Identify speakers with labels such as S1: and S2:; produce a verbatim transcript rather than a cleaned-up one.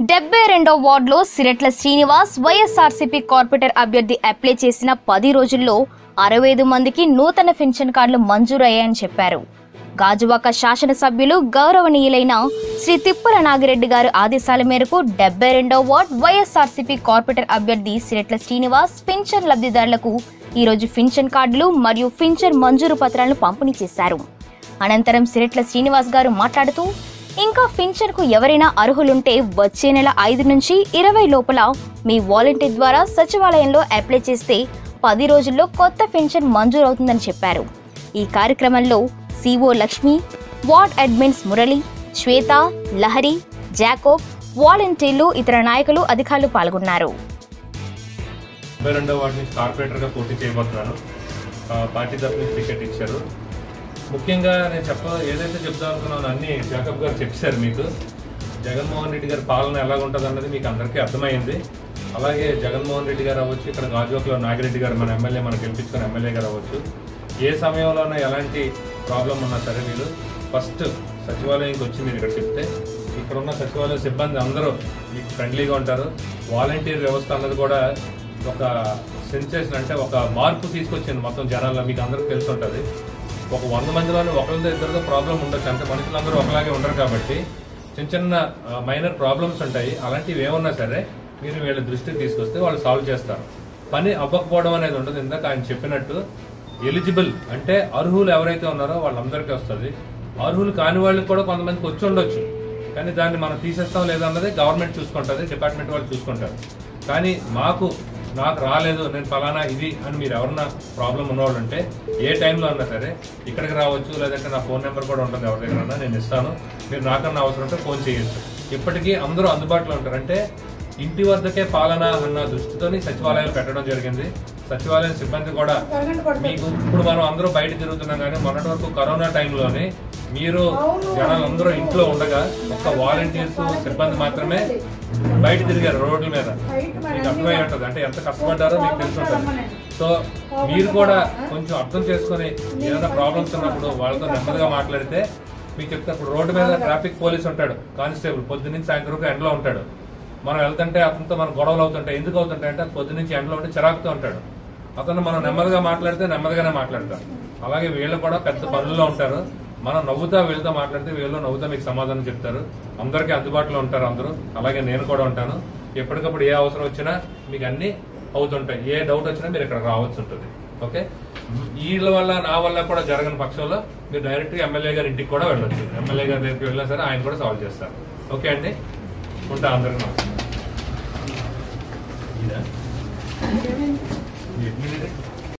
S1: డెబ్బై రెండో వార్డులో సిరెట్ల శ్రీనివాస్ వైఎస్ఆర్సీపీ కార్పొరేటర్ అభ్యర్థి అప్లై చేసిన పది రోజుల్లో అరవై ఐదు మందికి నూతన పెన్షన్ కార్డులు మంజూరు అయ్యాయని చెప్పారు. గాజువాక శాసనసభ్యులు గౌరవనీయులైన శ్రీ తిప్పల నాగిరెడ్డి గారి ఆదేశాల మేరకు డెబ్బై రెండో వార్డు వైఎస్ఆర్సీపీ కార్పొరేటర్ అభ్యర్థి సిరెట్ల శ్రీనివాస్ పెన్షన్ లబ్ధిదారులకు ఈరోజు పెన్షన్ కార్డులు మరియు పెన్షన్ మంజూరు పత్రాలను పంపిణీ చేశారు. అనంతరం సిరెట్ల శ్రీనివాస్ గారు మాట్లాడుతూ, ఇంకా పెన్షన్ కు ఎవరైనా అర్హులుంటే వచ్చే నెల ఐదు నుంచి ఇరవై లోపల మీ వాలంటీర్ ద్వారా సచివాలయంలో అప్లై చేస్తే పది రోజుల్లో కొత్త పెన్షన్ మంజూరు అవుతుందని చెప్పారు. ఈ కార్యక్రమంలో CO Lakshmi, ward admins Murali, Shweta, Lahari, Jacob, వాలంటీర్లు, ఇతర నాయకులు, అధికారులు పాల్గొన్నారు.
S2: ముఖ్యంగా నేను చెప్ప ఏదైతే చెప్తా అనుకున్నాను అన్ని జాకబ్ గారు చెప్పారు. మీకు జగన్మోహన్ రెడ్డి గారి పాలన ఎలాగుంటుంది అన్నది మీకు అందరికీ అర్థమైంది. అలాగే జగన్మోహన్ రెడ్డి గారు అవ్వచ్చు, ఇక్కడ గాజువాకలో నాగిరెడ్డి గారు మన ఎమ్మెల్యే మనం గెలిపించుకున్న ఎమ్మెల్యే గారు అవ్వచ్చు, ఏ సమయంలోనైనా ఎలాంటి ప్రాబ్లం ఉన్నా సరే మీరు ఫస్ట్ సచివాలయంకి వచ్చి మీరు ఇక్కడ చెప్తే ఇక్కడ ఉన్న సచివాలయ సిబ్బంది అందరూ మీకు ఫ్రెండ్లీగా ఉంటారు. వాలంటీర్ వ్యవస్థ అన్నది కూడా ఒక సెన్సేషన్, అంటే ఒక మార్పు తీసుకొచ్చింది మొత్తం జనాల్లో. మీకు అందరికీ తెలిసి ఉంటుంది. ఒక వంద మందిలోనే ఒకరితో ఇద్దరితో ప్రాబ్లం ఉండొచ్చు, అంటే మనుషులందరూ ఒకలాగే ఉండరు కాబట్టి చిన్న చిన్న మైనర్ ప్రాబ్లమ్స్ ఉంటాయి. అలాంటివి ఏమన్నా సరే మీరు వీళ్ళ దృష్టికి తీసుకొస్తే వాళ్ళు సాల్వ్ చేస్తారు. పని అవ్వకపోవడం అనేది ఉండదు. ఇందాక ఆయన చెప్పినట్టు ఎలిజిబుల్ అంటే అర్హులు ఎవరైతే ఉన్నారో వాళ్ళందరికీ వస్తుంది. అర్హులు కాని వాళ్ళకి కూడా కొంతమందికి వచ్చి ఉండొచ్చు, కానీ దాన్ని మనం తీసేస్తాం లేదన్నది గవర్నమెంట్ చూసుకుంటుంది, డిపార్ట్మెంట్ వాళ్ళు చూసుకుంటారు. కానీ మాకు నాకు రాలేదు, నేను ఫలానా ఇది అని మీరు ఎవరన్నా ప్రాబ్లం ఉన్నవాళ్ళు ఉంటే ఏ టైంలో అన్నా సరే ఇక్కడికి రావచ్చు, లేదంటే నా ఫోన్ నెంబర్ కూడా ఉంటుంది, ఎవరి దగ్గర నేను ఇస్తాను. మీరు నాకన్నా అవసరం ఉంటే ఫోన్ చేయొచ్చు. ఇప్పటికీ అందరూ అందుబాటులో ఉంటారు. అంటే ఇంటి వద్దకే పాలన అన్న దృష్టితోని సచివాలయాలు పెట్టడం జరిగింది. సచివాలయం సిబ్బంది కూడా మీకు ఇప్పుడు మనం అందరూ బయట తిరుగుతున్నాం, కానీ మొన్నటి వరకు కరోనా టైంలోనే మీరు జనాలు అందరూ ఇంట్లో ఉండగా ఒక్క వాలంటీర్స్ సిబ్బంది మాత్రమే బయట తిరిగారు రోడ్ల మీద. మీకు అర్థమై ఉంటుంది, అంటే ఎంత కష్టపడ్డారో మీకు తెలిసి ఉంటుంది. సో మీరు కూడా కొంచెం అర్థం చేసుకుని ఏదైనా ప్రాబ్లమ్స్ ఉన్నప్పుడు వాళ్ళతో నెమ్మదిగా మాట్లాడితే మీకు చెప్తే, ఇప్పుడు రోడ్డు మీద ట్రాఫిక్ పోలీస్ ఉంటాడు, కానిస్టేబుల్ పొద్దు నుంచి సాయంత్రం వరకు ఎండలో ఉంటాడు. మనం వెళ్తుంటే అతనితో మన గొడవలు అవుతుంటాయి. ఎందుకు అవుతుంటాయి అంటే పొద్దు నుంచి ఎండలో ఉంటే చిరాకుతో ఉంటాడు. అతను మనం నెమ్మదిగా మాట్లాడితే నెమ్మదిగానే మాట్లాడతారు. అలాగే వీళ్ళు కూడా పెద్ద పనుల్లో ఉంటారు. మనం నవ్వుతా వీళ్ళతో మాట్లాడితే వీళ్ళు నవ్వుతా మీకు సమాధానం చెప్తారు. అందరికీ అందుబాటులో ఉంటారు అందరూ. అలాగే నేను కూడా ఉంటాను. ఎప్పటికప్పుడు ఏ అవసరం వచ్చినా మీకు అన్ని అవుతుంటాయి. ఏ డౌట్ వచ్చినా మీరు ఇక్కడ రావాల్సి ఉంటుంది. ఓకే, వీళ్ళ వల్ల నా వల్ల కూడా జరగని పక్షంలో మీరు డైరెక్ట్ గా ఎమ్మెల్యే గారి ఇంటికి కూడా వెళ్ళొచ్చు. ఎమ్మెల్యే గారి దగ్గరికి వెళ్ళినా సరే ఆయన కూడా సాల్వ్ చేస్తారు. ఓకే అండి, ఉంటా. అందరికీ నమస్కారం.